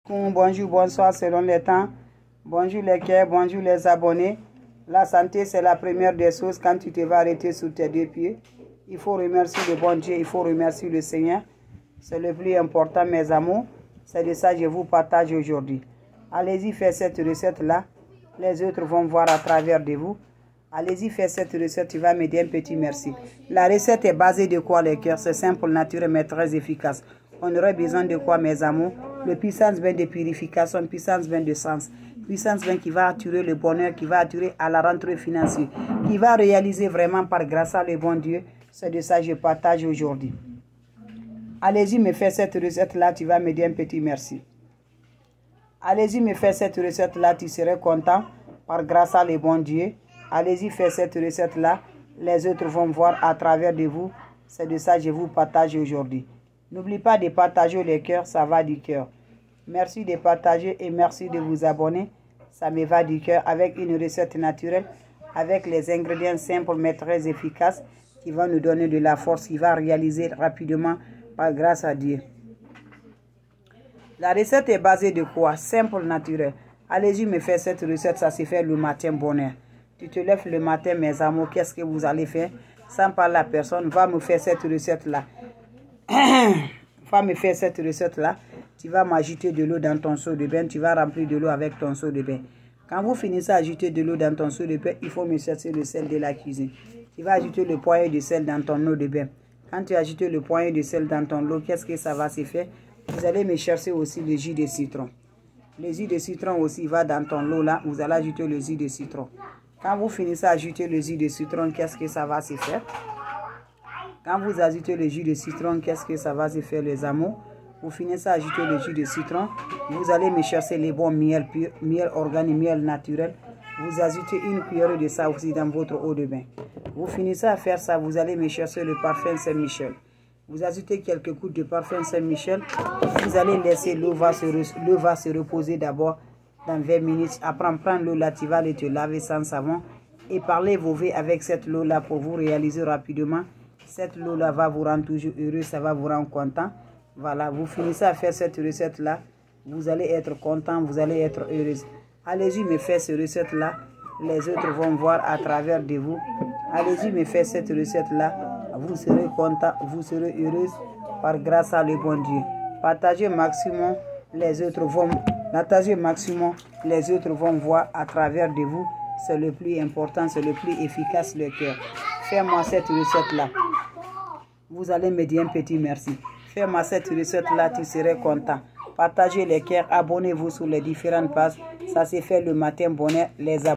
Bonjour, bonsoir selon les temps. Bonjour les cœurs, bonjour les abonnés. La santé, c'est la première des choses. Quand tu te vas arrêter sur tes deux pieds, il faut remercier le bon Dieu, il faut remercier le Seigneur. C'est le plus important, mes amours. C'est de ça que je vous partage aujourd'hui. Allez-y, faire cette recette-là. Les autres vont voir à travers de vous. Allez-y, faire cette recette, tu vas me dire un petit merci. La recette est basée de quoi, les cœurs? C'est simple, naturel, mais très efficace. On aurait besoin de quoi, mes amours? Le puissance bain de purification, puissance bain de sens. Puissance bain qui va attirer le bonheur, qui va attirer à la rentrée financière, qui va réaliser vraiment par grâce à le bon Dieu. C'est de ça que je partage aujourd'hui. Allez-y, me faire cette recette-là, tu vas me dire un petit merci. Allez-y, me faire cette recette-là, tu serais content par grâce à le bon Dieu. Allez-y, faire cette recette-là. Les autres vont voir à travers de vous. C'est de ça que je vous partage aujourd'hui. N'oubliez pas de partager les cœurs, ça va du cœur. Merci de partager et merci de vous abonner. Ça me va du cœur avec une recette naturelle, avec les ingrédients simples mais très efficaces qui vont nous donner de la force, qui va réaliser rapidement par grâce à Dieu. La recette est basée de quoi? Simple, naturel. Allez-y, me faire cette recette, ça se fait le matin, bonheur. Tu te lèves le matin, mes amours, qu'est-ce que vous allez faire? Sans parler à la personne, va me faire cette recette-là. Va me faire cette recette-là. Tu vas m'ajouter de l'eau dans ton seau de bain. Tu vas remplir de l'eau avec ton seau de bain. Quand vous finissez à ajouter de l'eau dans ton seau de bain, il faut me chercher le sel de la cuisine. Tu vas ajouter le poignet de sel dans ton eau de bain. Quand tu ajoutes le poignet de sel dans ton eau, qu'est-ce que ça va se faire? Vous allez me chercher aussi le jus de citron. Le jus de citron aussi va dans ton eau là. Vous allez ajouter le jus de citron. Quand vous finissez à ajouter le jus de citron, qu'est-ce que ça va se faire? Quand vous ajoutez le jus de citron, qu'est-ce que ça va se faire, les amours? Vous finissez à ajouter le jus de citron. Vous allez me chercher les bons miel pur, miel organique, miel naturel. Vous ajoutez une cuillère de ça aussi dans votre eau de bain. Vous finissez à faire ça, vous allez me chercher le parfum Saint-Michel. Vous ajoutez quelques gouttes de parfum Saint-Michel. Vous allez laisser l'eau va se reposer d'abord dans 20 minutes. Après, prendre l'eau là, tu vas aller te laver sans savon. Et parler vos vœux avec cette eau là pour vous réaliser rapidement. Cette eau là va vous rendre toujours heureux, ça va vous rendre content. Voilà, vous finissez à faire cette recette là. Vous allez être content, vous allez être heureuse. Allez-y, me faire cette recette là. Les autres vont voir à travers de vous. Allez-y, me faire cette recette là. Vous serez content, vous serez heureuse par grâce à le bon Dieu. Partagez maximum, les autres vont voir à travers de vous. C'est le plus important, c'est le plus efficace, le cœur. Fais-moi cette recette là. Vous allez me dire un petit merci. Fais-moi cette recette là, tu serais content. Partagez les cœurs, abonnez-vous sur les différentes pages. Ça se fait le matin, bonheur, les abonnés.